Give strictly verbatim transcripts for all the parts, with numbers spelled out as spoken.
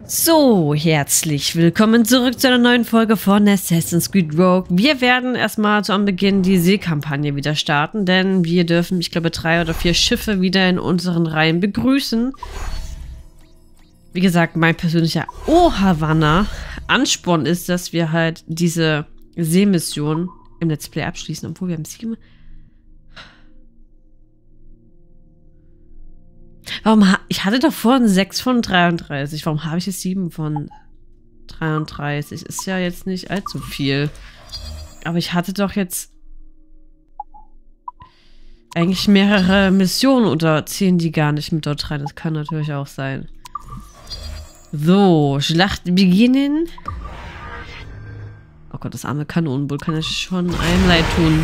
So, herzlich willkommen zurück zu einer neuen Folge von Assassin's Creed Rogue. Wir werden erstmal zu Anbeginn die Seekampagne wieder starten, denn wir dürfen, ich glaube, drei oder vier Schiffe wieder in unseren Reihen begrüßen. Wie gesagt, mein persönlicher Oh-Havanna-Ansporn ist, dass wir halt diese Seemission im Let's Play abschließen, obwohl wir haben sieben... Warum ha ich hatte doch vorhin sechs von dreiunddreißig. Warum habe ich jetzt sieben von dreiunddreißig? Ist ja jetzt nicht allzu viel. Aber ich hatte doch jetzt eigentlich mehrere Missionen oder zählen die gar nicht mit dort rein? Das kann natürlich auch sein. So, Schlacht beginnen. Oh Gott, das arme Kanonenboot kann ja schon einem leid tun.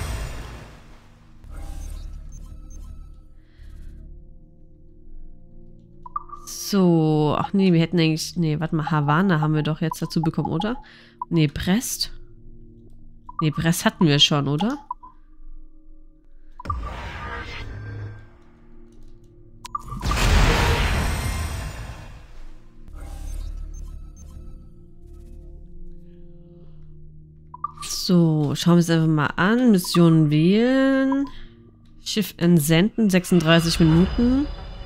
So, ach nee, wir hätten eigentlich, nee, warte mal, Havanna haben wir doch jetzt dazu bekommen, oder? Nee, Brest? Nee, Brest hatten wir schon, oder? So, schauen wir uns einfach mal an. Mission wählen. Schiff entsenden, sechsunddreißig Minuten.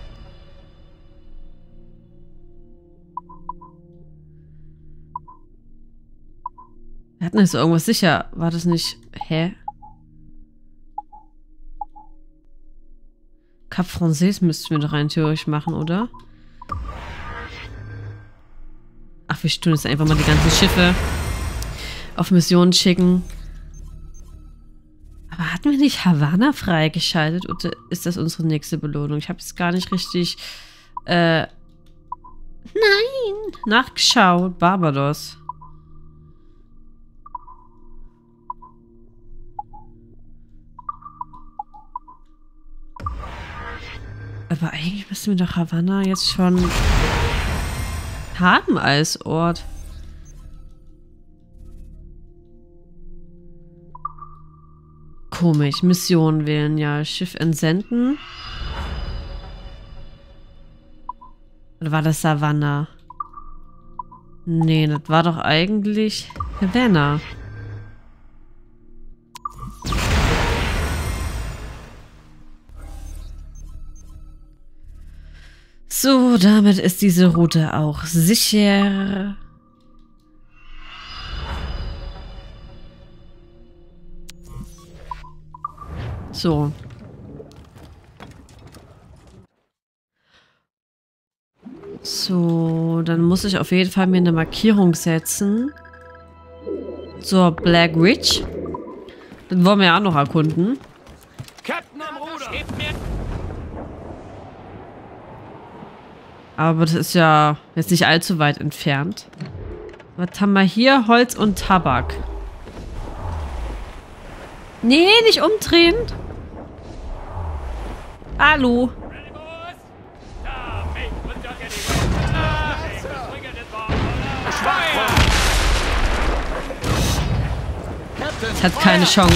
Wir hatten jetzt irgendwas sicher. War das nicht... Hä? Cap Français müssten wir doch rein theoretisch machen, oder? Ach, wir tun jetzt einfach mal die ganzen Schiffe auf Missionen schicken. Aber hatten wir nicht Havanna freigeschaltet? Oder ist das unsere nächste Belohnung? Ich habe es gar nicht richtig... Äh... Nein! Nachgeschaut. Barbados. Aber eigentlich müssen wir doch Havanna jetzt schon haben als Ort. Komisch. Mission wählen, ja. Schiff entsenden. Oder war das Savannah? Nee, das war doch eigentlich Havanna. So, damit ist diese Route auch sicher. So. So, dann muss ich auf jeden Fall mir eine Markierung setzen. Zur Black Ridge. Den wollen wir ja auch noch erkunden. Captain am Ruder. Aber das ist ja jetzt nicht allzu weit entfernt. Was haben wir hier? Holz und Tabak. Nee, nicht umdrehen. Hallo. Das hat keine Chance.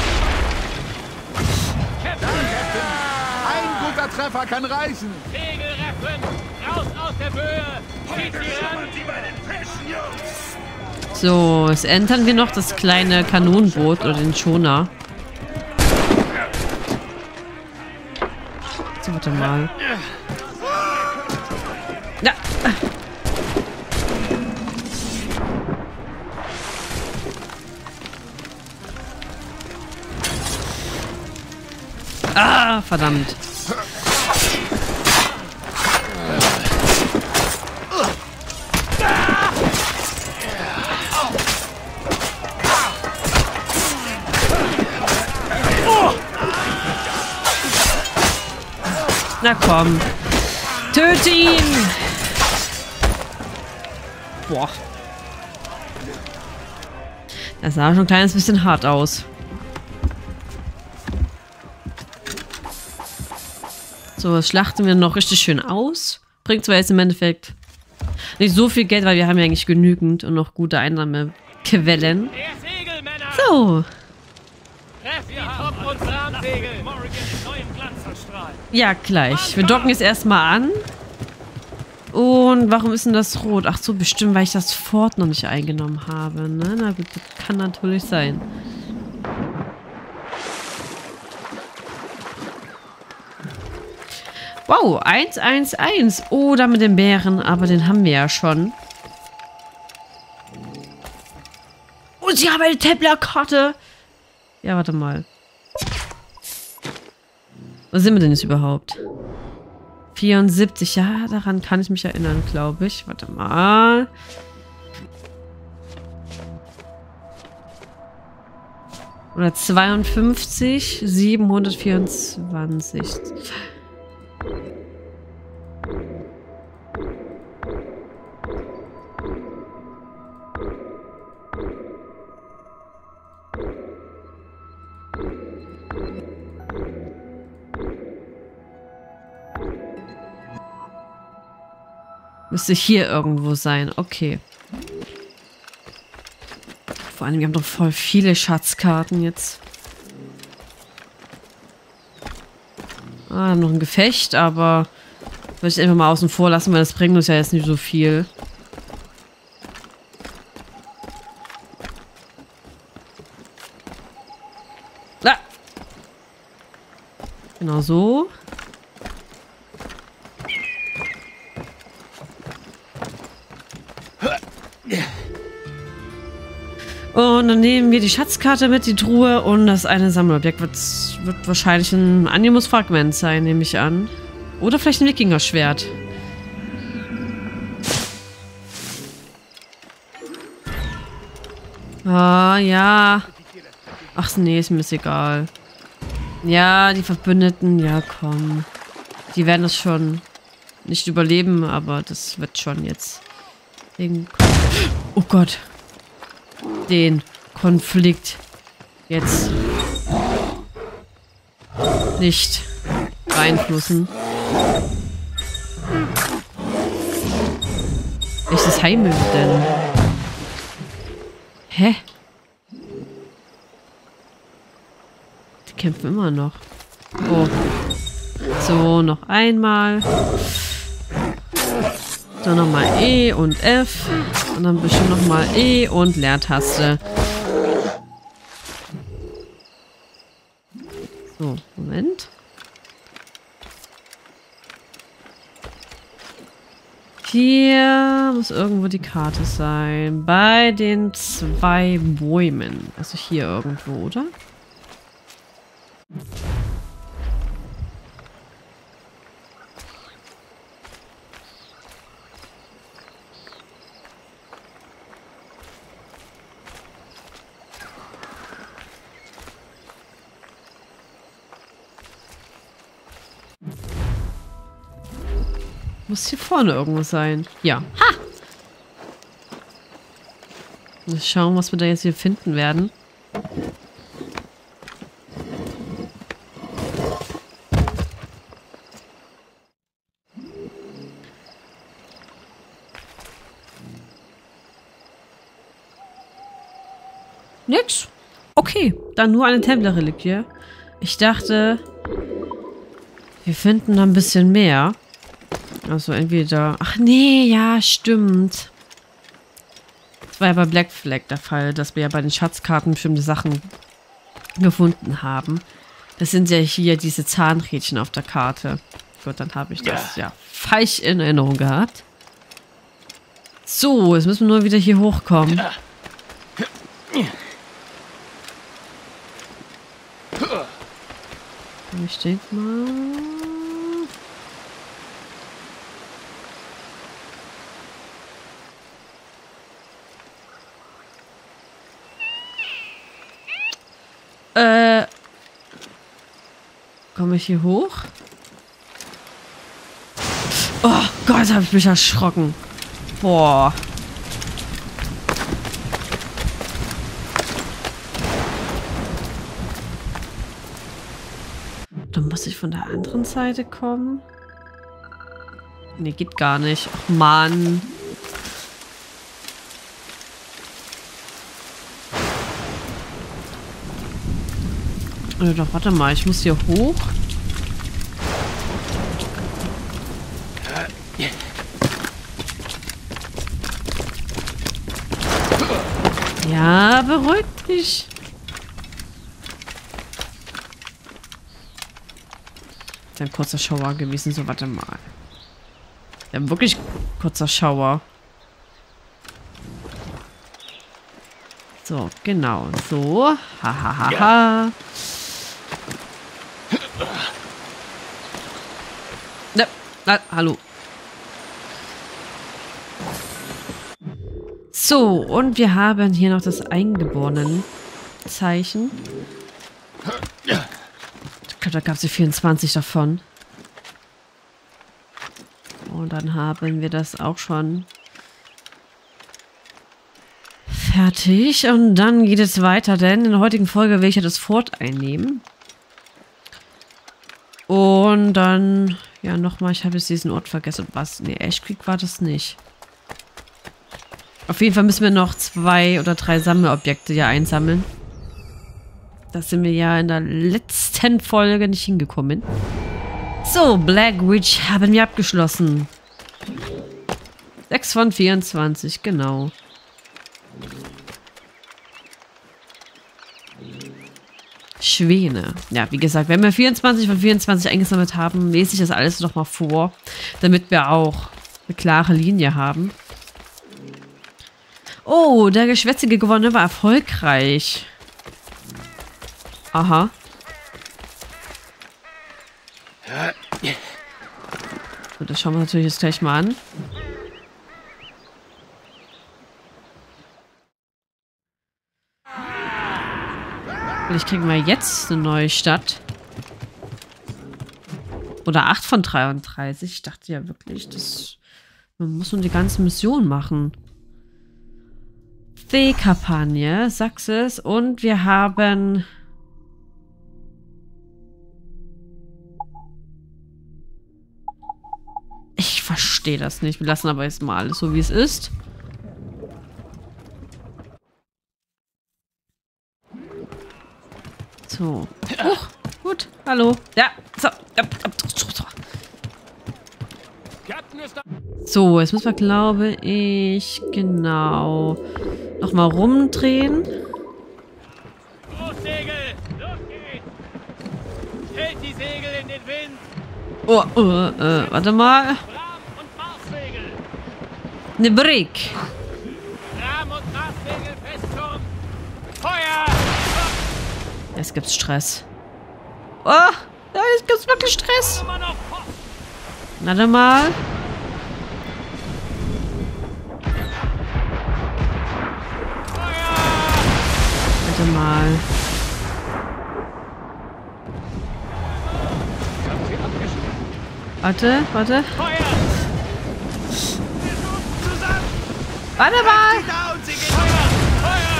Ein guter Treffer kann reichen. Raus aus der Böe! So, jetzt entern wir noch das kleine Kanonenboot oder den Schoner. So, warte mal. Ja. Ah, verdammt. Na komm. Töte ihn! Boah. Das sah schon ein kleines bisschen hart aus. So, das schlachten wir noch richtig schön aus. Bringt zwar jetzt im Endeffekt nicht so viel Geld, weil wir haben ja eigentlich genügend und noch gute Einnahmequellen. So. Ja, gleich. Wir docken jetzt erstmal an. Und warum ist denn das rot? Ach so, bestimmt, weil ich das Fort noch nicht eingenommen habe. Ne? Na gut, das kann natürlich sein. Wow, eins eins eins. Oh, da mit dem Bären. Aber den haben wir ja schon. Oh, sie haben eine Templerkarte. Ja, warte mal. Wo sind wir denn jetzt überhaupt? vierundsiebzig. Ja, daran kann ich mich erinnern, glaube ich. Warte mal. Oder zweiundfünfzig. siebenhundertvierundzwanzig. Müsste hier irgendwo sein. Okay. Vor allem, wir haben doch voll viele Schatzkarten jetzt. Ah, noch ein Gefecht, aber würde ich einfach mal außen vor lassen, weil das bringt uns ja jetzt nicht so viel. Ah! Genau so. Und dann nehmen wir die Schatzkarte mit, die Truhe und das eine Sammelobjekt wird, wird wahrscheinlich ein Animus-Fragment sein, nehme ich an. Oder vielleicht ein Wikinger-Schwert. Ah, ja. Ach nee, ist mir egal. Ja, die Verbündeten, ja komm. Die werden das schon nicht überleben, aber das wird schon jetzt. Oh Gott. Den Konflikt jetzt nicht beeinflussen. Welches Heim denn? Hä? Die kämpfen immer noch. Oh. So, noch einmal. Dann nochmal E und F. Und dann bestimmt nochmal E und Leertaste. So, Moment. Hier muss irgendwo die Karte sein. Bei den zwei Bäumen. Also hier irgendwo, oder? Muss hier vorne irgendwo sein. Ja. Ha! Mal schauen, was wir da jetzt hier finden werden. Nix. Okay, dann nur eine Templer-Reliquie. Ich dachte, wir finden da ein bisschen mehr. Also entweder... Ach nee, ja, stimmt. Das war ja bei Black Flag der Fall, dass wir ja bei den Schatzkarten bestimmte Sachen gefunden haben. Das sind ja hier diese Zahnrädchen auf der Karte. Gut, dann habe ich das ja falsch in Erinnerung gehabt. So, jetzt müssen wir nur wieder hier hochkommen. Ich denke mal... Äh... Komme ich hier hoch? Oh Gott, habe ich mich erschrocken. Boah. Dann muss ich von der anderen Seite kommen. Nee, geht gar nicht. Ach, Mann. Oder doch, warte mal, ich muss hier hoch. Ja, beruhig dich. Das ist ein kurzer Schauer gewesen, so warte mal. Ja, wirklich kurzer Schauer. So, genau. So. Hahaha. Ha, ha, ha. Na, na, hallo. So, und wir haben hier noch das Eingeborenen-Zeichen. Ich glaube, da gab es vierundzwanzig davon. Und dann haben wir das auch schon fertig. Und dann geht es weiter, denn in der heutigen Folge will ich ja das Fort einnehmen. Und dann, ja, nochmal, ich habe jetzt diesen Ort vergessen. Was? Nee, Ash Creek war das nicht. Auf jeden Fall müssen wir noch zwei oder drei Sammelobjekte ja einsammeln. Da sind wir ja in der letzten Folge nicht hingekommen. So, Black Witch haben wir abgeschlossen. sechs von vierundzwanzig, genau. Schwäne. Ja, wie gesagt, wenn wir vierundzwanzig von vierundzwanzig eingesammelt haben, lese ich das alles nochmal vor, damit wir auch eine klare Linie haben. Oh, der geschwätzige Gouverneur war erfolgreich. Aha. So, das schauen wir natürlich jetzt gleich mal an. Vielleicht kriegen wir jetzt eine neue Stadt. Oder acht von dreiunddreißig. Ich dachte ja wirklich, das, man muss nun die ganze Mission machen. C-Kampagne, Success. Und wir haben... Ich verstehe das nicht. Wir lassen aber jetzt mal alles so, wie es ist. So. Huch, gut. Hallo. Ja. So. So, jetzt müssen wir, glaube ich, genau, nochmal rumdrehen. Großsegel, los geht's! Stellt die Segel in den Wind! Oh, oh, äh, warte mal. Ram- und Marssegel! Ne Brick. Ram- und Marssegel festturm! Feuer! Jetzt gibt's Stress. Oh, jetzt gibt's wirklich Stress. Immer noch Post! Warte mal. Warte mal. Warte, warte. Feuer! Warte mal. Feuer! Feuer!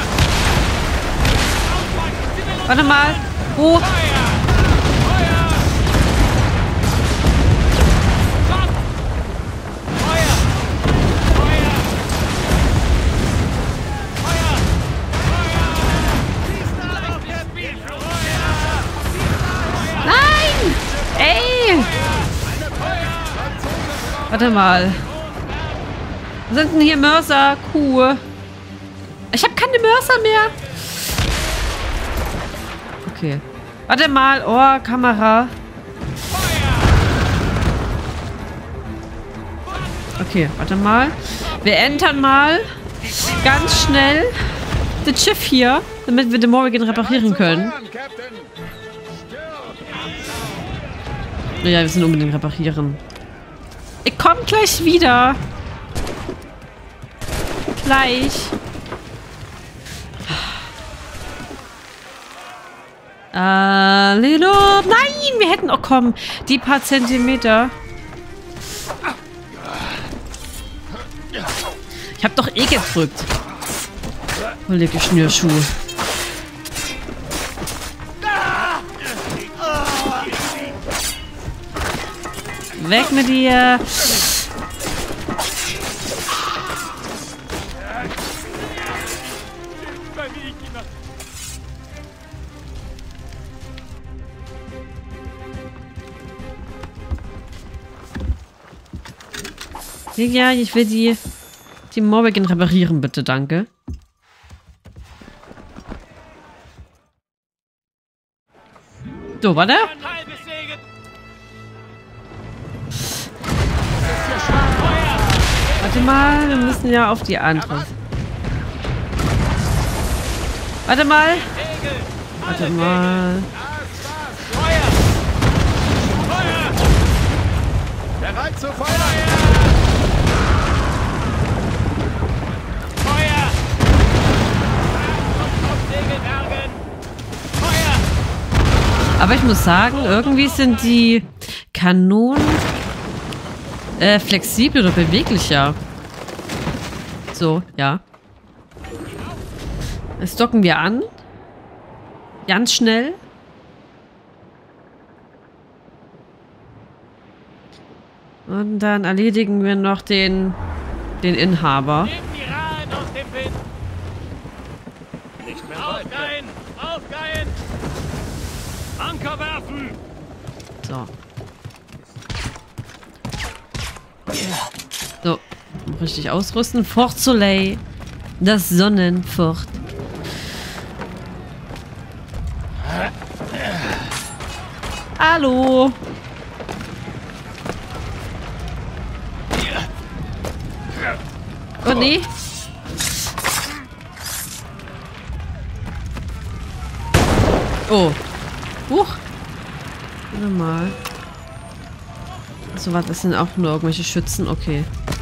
Warte mal. Wo? Feuer! Feuer! Stopp! Feuer! Feuer! Feuer! Feuer! Gleich das Spiel für Feuer! Nein! Ey! Warte mal. Was sind denn hier Mörser? Kuh. Ich habe keine Mörser mehr. Okay. Warte mal. Oh, Kamera. Okay, warte mal. Wir entern mal ganz schnell das Schiff hier, damit wir den Morrigan reparieren können. Ja, wir müssen unbedingt reparieren. Ich komme gleich wieder. Gleich. Äh, Lilo. Nein, wir hätten auch kommen. Die paar Zentimeter. Ich hab doch eh gedrückt. Hollige Schnürschuh. Weg mit dir. Ja, ich will die, die Morrigan reparieren, bitte, danke. So, warte. Warte mal, wir müssen ja auf die andere. Warte mal. Warte mal. Bereit zu feuern! Feuer! Aufsegelbergen! Feuer! Aber ich muss sagen, irgendwie sind die Kanonen äh, flexibel oder beweglicher. So, ja. Jetzt docken wir an. Ganz schnell. Und dann erledigen wir noch den, den Inhaber. Nehmt die Rahen aus dem Wind! Nicht mehr aufgehen! Aufgehen! Anker werfen! So. So. Richtig ausrüsten. Fort Soleil. Das Sonnenfort. Hallo. Oh nee. Oh. Huch. Warte mal. So, was, das sind auch nur irgendwelche Schützen? Okay.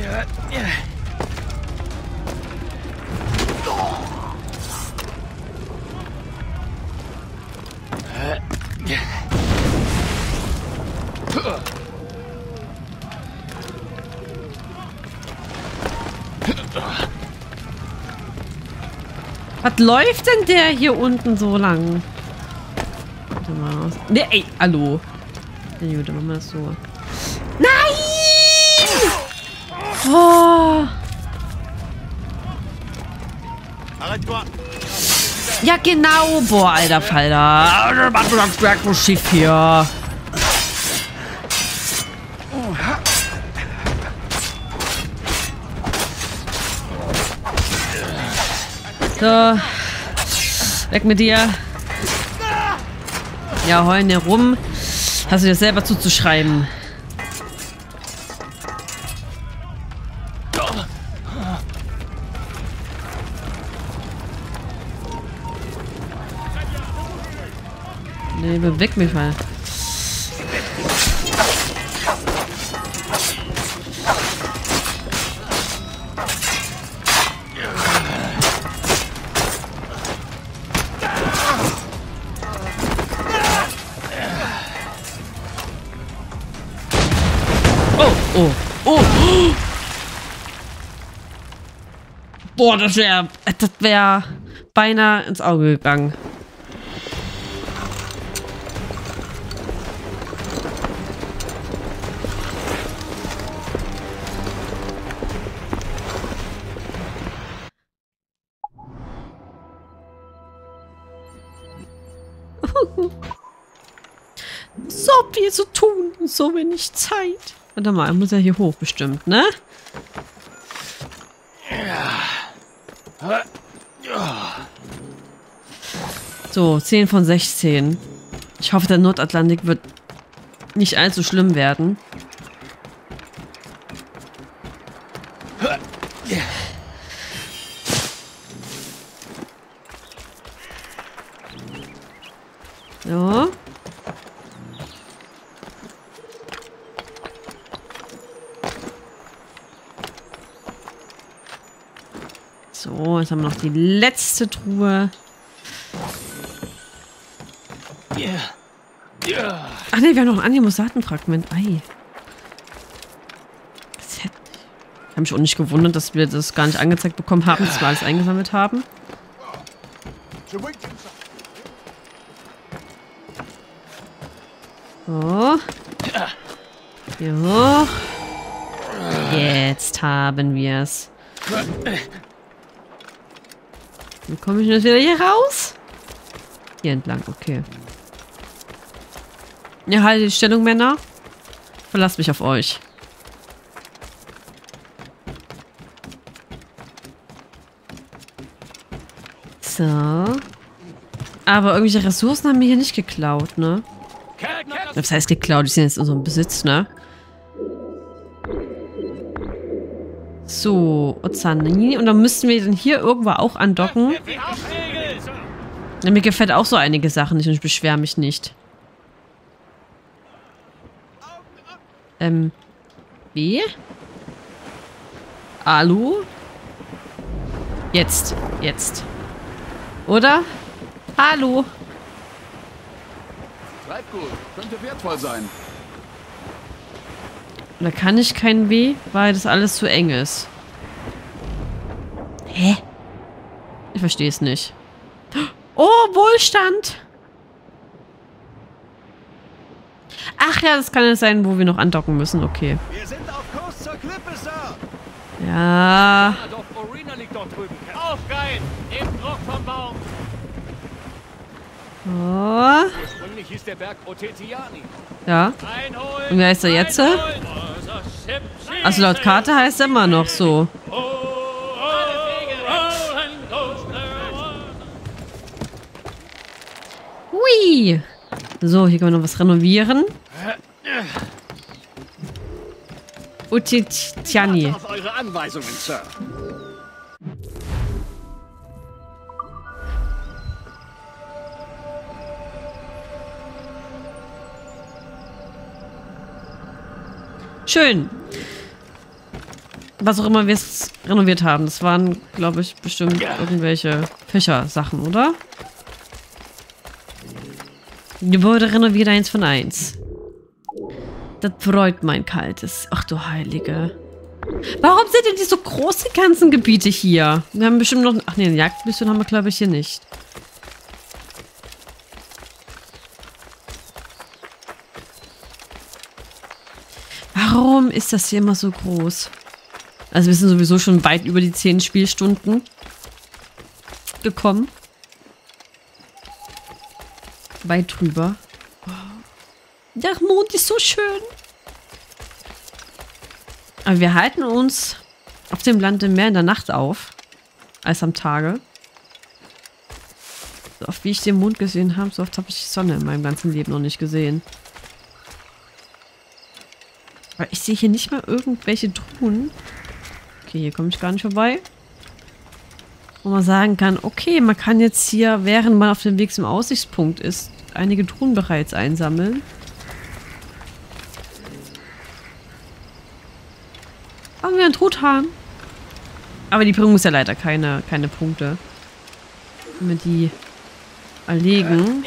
Was läuft denn der hier unten so lang? Warte mal. Ne, ey, hallo. Ja, gut, dann machen wir das so. Nein! Oh. Ja, genau. Boah, alter Falter. Das Schiff hier. So. Weg mit dir. Ja, heulen hier rum. Hast du dir selber zuzuschreiben. Nee, beweg mich mal. Oh, oh. Boah, das wäre, das wäre beinahe ins Auge gegangen. So viel zu tun, so wenig Zeit. Warte mal, er muss ja hier hoch bestimmt, ne? So, zehn von sechzehn. Ich hoffe, der Nordatlantik wird nicht allzu schlimm werden. So. So, jetzt haben wir noch die letzte Truhe. Ach ne, wir haben noch ein Animusatenfragment. Ei. Das hätte... Ich habe mich auch nicht gewundert, dass wir das gar nicht angezeigt bekommen haben, dass wir alles eingesammelt haben. So. Hier hoch. Jetzt haben wir es. Wie komme ich denn jetzt wieder hier raus? Hier entlang, okay. Ja, halt die Stellung, Männer. Verlasst mich auf euch. So. Aber irgendwelche Ressourcen haben wir hier nicht geklaut, ne? Das heißt geklaut, die sind jetzt in unserem Besitz, ne? So, Ozanini. Und dann müssten wir dann hier irgendwo auch andocken. Ja, mir gefällt auch so einige Sachen nicht und ich beschwere mich nicht. Ähm. Wie? Alu? Jetzt. Jetzt. Oder? Hallo? Bleibt gut. Könnte wertvoll sein. Da kann ich kein W, weil das alles zu eng ist. Hä? Ich verstehe es nicht. Oh, Wohlstand! Ach ja, das kann es sein, wo wir noch andocken müssen. Okay. Wir sind auf Kurs zur Klippe, Sir. Ja. Aufgehen! Nehmt Druck vom Baum! Oh. Ursprünglich hieß der Berg Otetiani. Ja. Einholen, Und wie heißt er jetzt? Also laut Karte heißt er immer noch so. Hui. So, hier können wir noch was renovieren. Otetiani. Auf eure Anweisungen, Sir. Schön. Was auch immer wir es renoviert haben. Das waren, glaube ich, bestimmt irgendwelche Fischersachen, oder? Gebäude renoviert eins von eins. Das freut mein Kaltes. Ach du Heilige. Warum sind denn die so groß, die ganzen Gebiete hier? Wir haben bestimmt noch... Ach nee, eine Jagdmission haben wir, glaube ich, hier nicht. Warum ist das hier immer so groß? Also wir sind sowieso schon weit über die zehn Spielstunden gekommen. Weit drüber. Der Mond ist so schön. Aber wir halten uns auf dem Lande mehr in der Nacht auf als am Tage. So oft wie ich den Mond gesehen habe, so oft habe ich die Sonne in meinem ganzen Leben noch nicht gesehen. Aber ich sehe hier nicht mal irgendwelche Truhen. Okay, hier komme ich gar nicht vorbei. Wo man sagen kann, okay, man kann jetzt hier, während man auf dem Weg zum Aussichtspunkt ist, einige Truhen bereits einsammeln. Haben wir einen Truthahn? Aber die bringen uns ja leider keine, keine Punkte. Wenn wir die erlegen.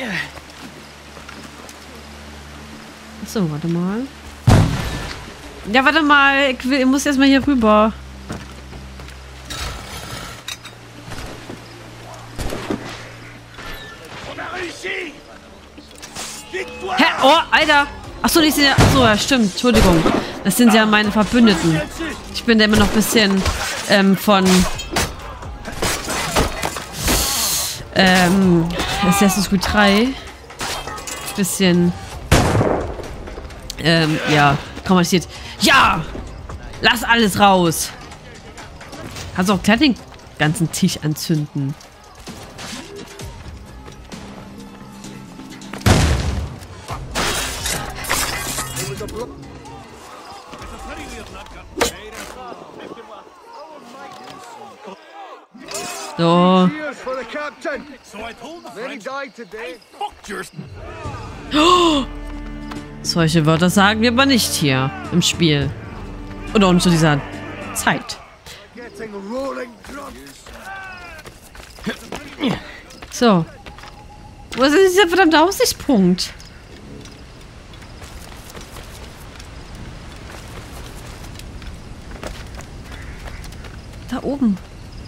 Achso, warte mal. Ja, warte mal. Ich, will, ich muss erstmal hier rüber. Hä? Oh, Alter. Achso, die sind ja... Achso, ja, stimmt. Entschuldigung. Das sind ja meine Verbündeten. Ich bin da immer noch ein bisschen ähm, von... Ähm... Assassin's Creed drei. Bisschen... Ähm, ja. Traumatisiert. Ja! Lass alles raus! Kannst auch gleich den ganzen Tisch anzünden. So. Oh, solche Wörter sagen wir aber nicht hier im Spiel. Oder auch zu dieser Zeit. So. Wo ist denn dieser verdammte Aussichtspunkt? Da oben.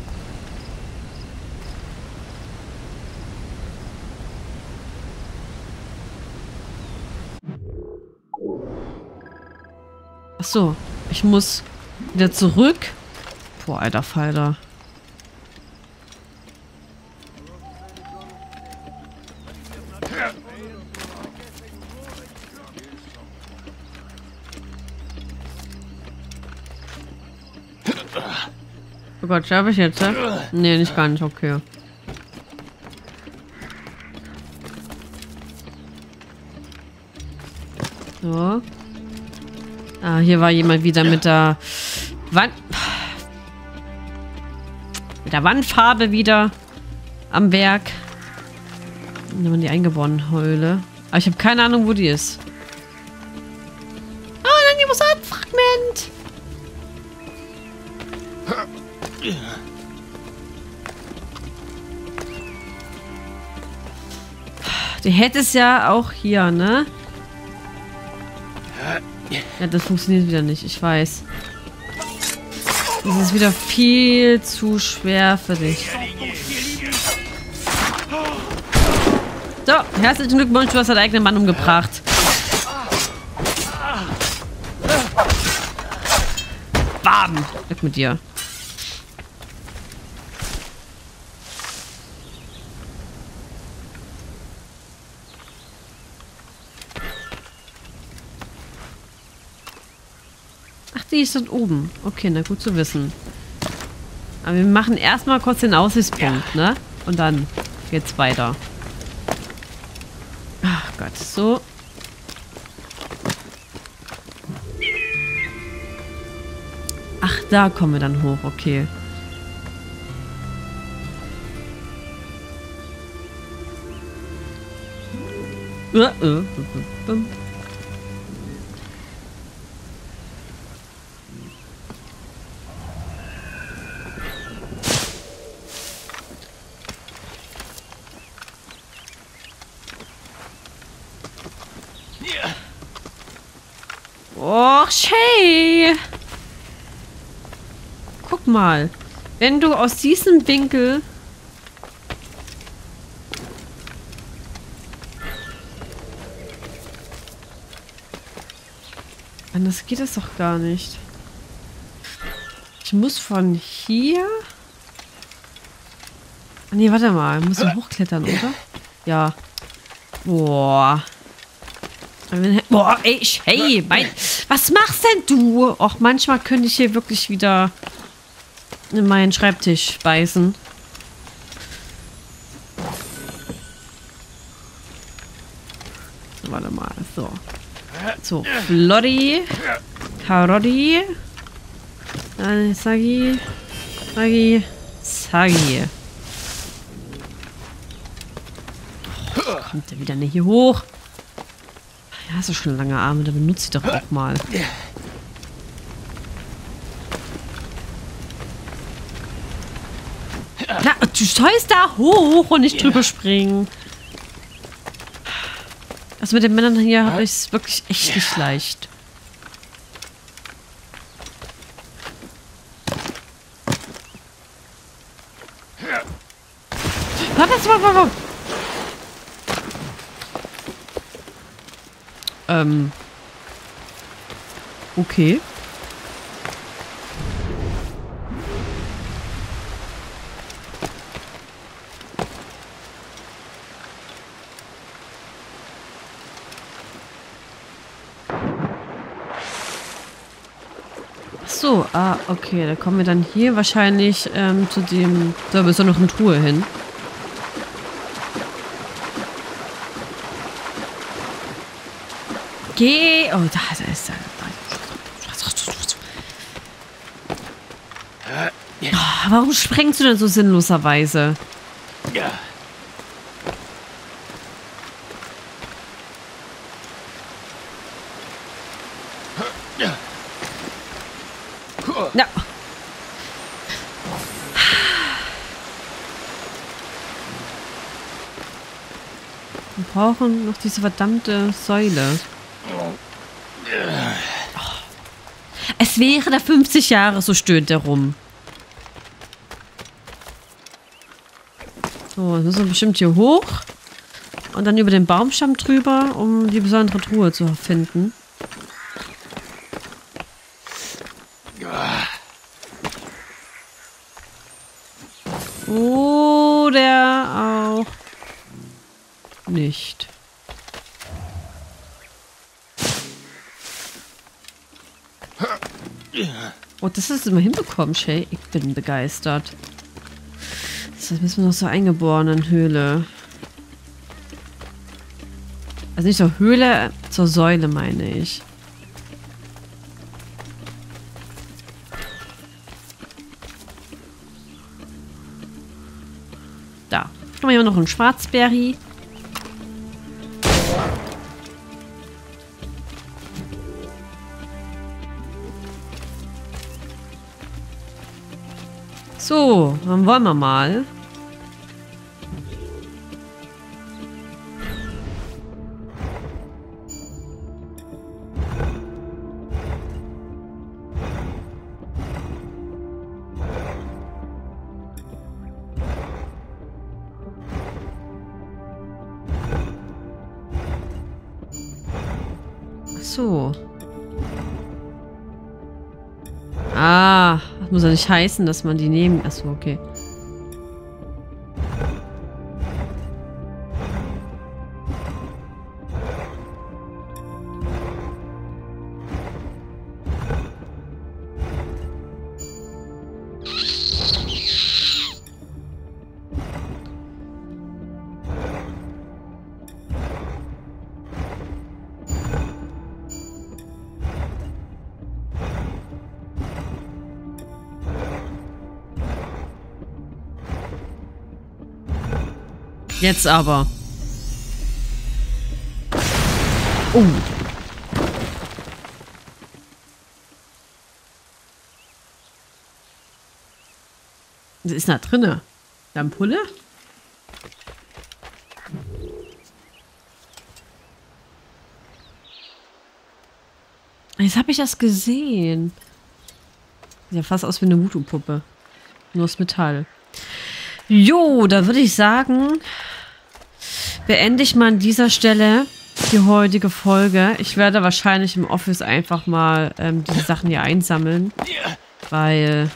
Ach so, ich muss wieder zurück. Boah, alter Falter. Oh Gott, schaffe ich jetzt? Ja? Nee, nicht ganz, okay. So. Ah, hier war jemand wieder mit der Wand... Mit der Wandfarbe wieder am Werk. Da waren die eingeborenen Heule. Aber ich habe keine Ahnung, wo die ist. Oh, ein Animosat-Fragment! Die hätte es ja auch hier, ne? Ja, das funktioniert wieder nicht, ich weiß. Das ist wieder viel zu schwer für dich. So, herzlichen Glückwunsch, du hast deinen eigenen Mann umgebracht. Bam! Weg mit dir. Ach, die ist dort oben. Okay, na gut zu wissen. Aber wir machen erstmal kurz den Aussichtspunkt, ne? Und dann geht's weiter. Ach Gott, so. Ach, da kommen wir dann hoch, okay. Uh, uh, uh, uh, uh. Och, Shay! Guck mal. Wenn du aus diesem Winkel... Anders geht das doch gar nicht. Ich muss von hier... Ah, nee, warte mal. Ich muss ich hochklettern, oder? Ja. Boah. Boah, ey, hey, mein, was machst denn du? Och, manchmal könnte ich hier wirklich wieder in meinen Schreibtisch beißen. Warte mal, so. So, Floddy, Karotti, dann Sagi, Sagi, Sagi. Oh, kommt der wieder nicht hier hoch? Ja, hast du schon lange Arme, da benutze ich doch auch mal. Na, du sollst da hoch und nicht drüber springen. Also mit den Männern hier habe ich es wirklich echt nicht leicht. Warte, warte, warte. Ähm. Okay. Ach so, ah, okay. Da kommen wir dann hier wahrscheinlich ähm, zu dem... Da ist doch noch eine Truhe hin. Geh! Oh, da, da ist er. Oh, warum sprengst du denn so sinnloserweise? Ja. Ja. Wir brauchen noch diese verdammte Säule. Oh. Es wäre da fünfzig Jahre, so stöhnt er rum. So, jetzt müssen wir bestimmt hier hoch. Und dann über den Baumstamm drüber, um die besondere Truhe zu finden. Oder auch nicht. Oh, das hast du immer hinbekommen, Shay. Ich bin begeistert. Das müssen wir noch so eingeborenen Höhle. Also nicht zur Höhle, zur Säule, meine ich. Da. Haben wir hier noch einen Schwarzberry. So, dann wollen wir mal. Ach so. Ah, das muss ja nicht heißen, dass man die nehmen. Achso, okay. Jetzt aber. Oh. Was ist da drinne? Ampulle? Jetzt habe ich das gesehen. Sieht ja fast aus wie eine Voodoo-Puppe. Nur aus Metall. Jo, da würde ich sagen, beende ich mal an dieser Stelle die heutige Folge. Ich werde wahrscheinlich im Office einfach mal ähm, diese Sachen hier einsammeln, weil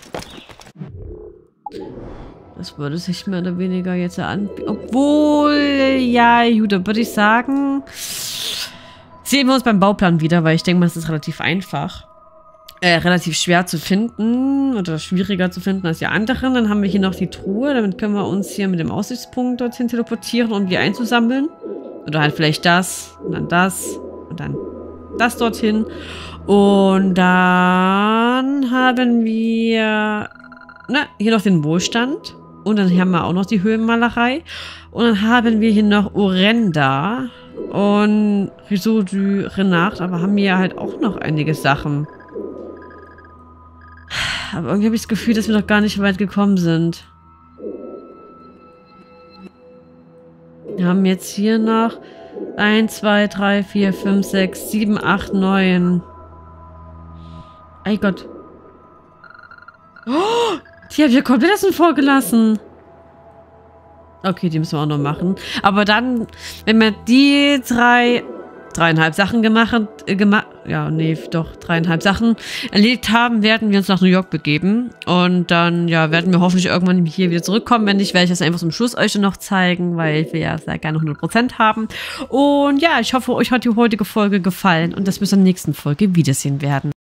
das würde sich mehr oder weniger jetzt anbieten. Obwohl, ja, gut, da würde ich sagen, sehen wir uns beim Bauplan wieder, weil ich denke mal, das ist relativ einfach. Äh, relativ schwer zu finden oder schwieriger zu finden als die anderen. Dann haben wir hier noch die Truhe. Damit können wir uns hier mit dem Aussichtspunkt dorthin teleportieren, um die einzusammeln. Oder halt vielleicht das und dann das und dann das dorthin. Und dann haben wir ne, hier noch den Wohlstand. Und dann haben wir auch noch die Höhlenmalerei. Und dann haben wir hier noch Orenda und Réseau du Renard. Aber haben wir halt auch noch einige Sachen. Aber irgendwie habe ich das Gefühl, dass wir noch gar nicht weit gekommen sind. Wir haben jetzt hier noch eins, zwei, drei, vier, fünf, sechs, sieben, acht, neun. Ey Gott. Oh, die habe ich ja komplett außen vor gelassen. Okay, die müssen wir auch noch machen. Aber dann, wenn wir die drei... dreieinhalb Sachen gemacht, äh, gemacht, ja, nee, doch, dreieinhalb Sachen erledigt haben, werden wir uns nach New York begeben. Und dann, ja, werden wir hoffentlich irgendwann hier wieder zurückkommen. Wenn nicht, werde ich das einfach zum Schluss euch noch zeigen, weil wir ja sehr gerne hundert Prozent haben. Und ja, ich hoffe, euch hat die heutige Folge gefallen und dass wir uns in der nächsten Folge wiedersehen werden.